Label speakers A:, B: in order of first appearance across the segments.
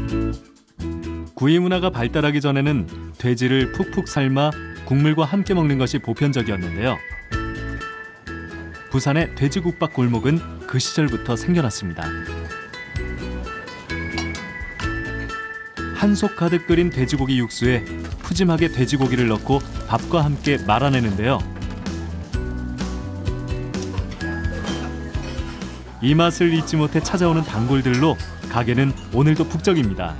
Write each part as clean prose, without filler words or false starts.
A: 구이 문화가 발달하기 전에는 돼지를 푹푹 삶아 국물과 함께 먹는 것이 보편적이었는데요. 부산의 돼지국밥 골목은 그 시절부터 생겨났습니다. 한솥 가득 끓인 돼지고기 육수에 푸짐하게 돼지고기를 넣고 밥과 함께 말아내는데요. 이 맛을 잊지 못해 찾아오는 단골들로 가게는 오늘도 북적입니다.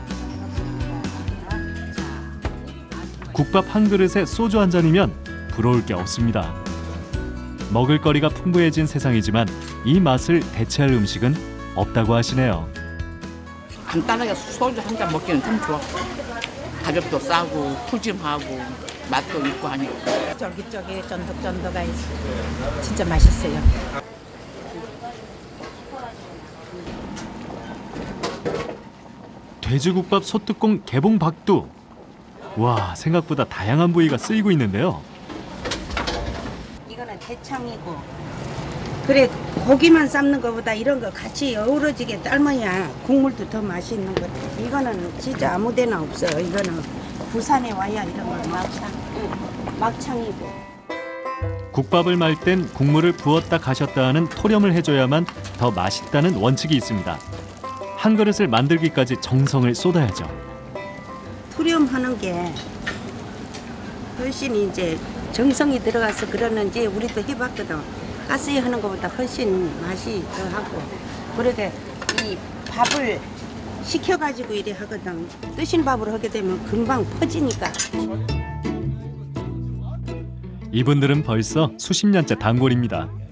A: 국밥 한 그릇에 소주 한 잔이면 부러울 게 없습니다. 먹을거리가 풍부해진 세상이지만 이 맛을 대체할 음식은 없다고 하시네요.
B: 간단하게 소주 한 잔 먹기는 참 좋아. 가격도 싸고 푸짐하고 맛도 있고 하니까.
C: 쫄깃쫄깃 쫀득쫀득하니 진짜 맛있어요.
A: 돼지국밥 소뚜껑 개봉 박두. 와, 생각보다 다양한 부위가 쓰이고 있는데요.
D: 이거는 대창이고, 그래 고기만 삶는 것보다 이런 거 같이 어우러지게 삶아야 국물도 더 맛있는 것 같아. 이거는 진짜 아무데나 없어요. 이거는 부산에 와야 이런 거 막창이고.
A: 국밥을 말 땐 국물을 부었다 가셨다 하는 토렴을 해줘야만 더 맛있다는 원칙이 있습니다. 한 그릇을 만들기까지 정성을 쏟아야죠.
D: 투렴하는 게 훨씬 이제 정성이 들어가서 그러는지 우리도 해봤거든. 가스에 하는 것보다 훨씬 맛이 더하고. 그러게 이 밥을 식혀가지고 이래 하거든. 뜨신 밥으로 하게 되면 금방 퍼지니까.
A: 이분들은 벌써 수십 년째 단골입니다.